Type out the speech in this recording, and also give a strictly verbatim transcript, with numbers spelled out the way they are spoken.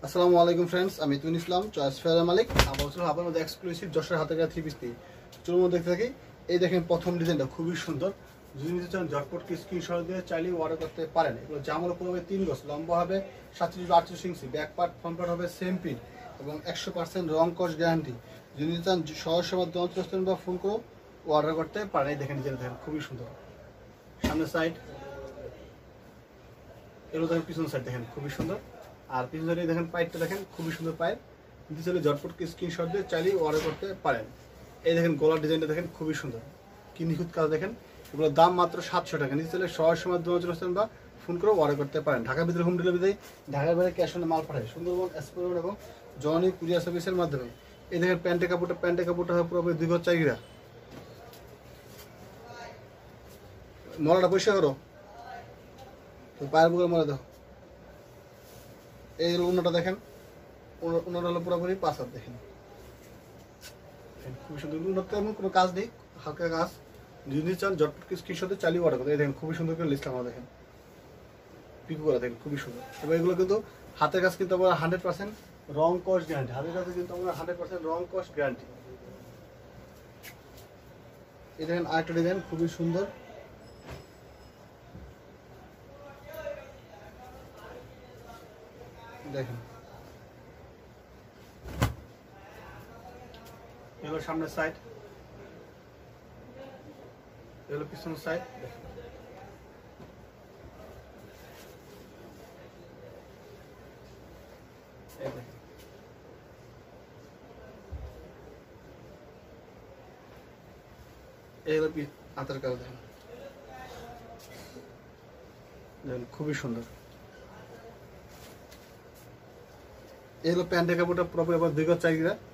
আসসালামু আলাইকুম ফ্রেন্ডস, আমি তুইন ইসলাম চয়েস ফেয়ার মালিক। আবার ছিল আপনার মধ্যে এক্সক্লুসিভ যশোর হাতে থ্রি পিস নিয়ে চলুন মধ্যে দেখতে থাকি। এই দেখেন প্রথম ডিজাইনটা খুবই সুন্দর। যদি নিতে চান ঝটপট স্ক্রিনশট দিয়ে চাইলে অর্ডার করতে পারেন। এগুলো জামার উপর হবে তিন গজ, লম্বা হবে সাতচল্লিশ আটচল্লিশ inch, back part front part হবে সেম প্রিন্ট এবং একশো পার্সেন্ট রং কস গ্যারান্টি। যদি নিতে চান সহজ মাধ্যমে বা ফোন করে অর্ডার করতে পারেন। এই দেখেন ডিজাইন দেখেন খুবই সুন্দর। সামনের সাইড এগুলো দেখেন, পিছনের সাইড দেখেন খুবই সুন্দর। আর পিছন সাইডে দেখেন পাইপটা দেখেন খুবই সুন্দর পাইপ। নিতে চাইলে ঝটপট স্ক্রিনশট দিয়ে চাইলেই অর্ডার করতে পারেন। এই দেখেন গলার ডিজাইনটা দেখেন খুবই সুন্দর, কি নিখুঁত কাজ দেখেন। এগুলোর দাম মাত্র সাতশো টাকা। নিতে চাইলে সহজ সময় দু হাজার বা ফোন করে অর্ডার করতে পারেন। ঢাকার ভিতরে হোম ডেলিভারি দেয়, ঢাকার বাইরে ক্যাশ অনে মাল পাঠায় সুন্দরবন এক্সপোর্ট এবং জনি কুরিয়ার সার্ভিসের মাধ্যমে। এই দেখেন প্যান্টের কাপড়টা প্যান্টের কাপড়টা হয় পুরোপুরি দুই গজ চার গিরা। মরাটা পরিষ্কার করো, পায়ের বুকের মরা দেখো। এই উন্নটা দেখেন, উন্নটা হলো পুরোপুরি পাঁচ হাত দেখেন, খুবই সুন্দর। উন্নত তেমন কোনো কাজ নেই, হালকা কাজ। যদি চান ঝটপট স্ক্রিনশটে চালিয়ে অর্ডার করতে। এই দেখেন খুবই সুন্দর করে লিস্ট আমরা দেখেন, পিকু করা দেখেন খুবই সুন্দর। এবার এগুলো কিন্তু হাতের কাজ কিন্তু আমরা hundred percent wrong cost guarantee. হাতের কাছে কিন্তু আমরা hundred percent wrong cost guarantee. এই দেখেন আরেকটা ডিজাইন খুবই সুন্দর। দেখেন এগুলো সামনের সাইড, এগুলো পিছনের সাইড। এগুলো হাতের কাজ দেখেন, দেখেন খুবই সুন্দর। এগুলো প্যান্টের কাপড়টা পুরোপুরি আবার দুই গজ চার গিরা।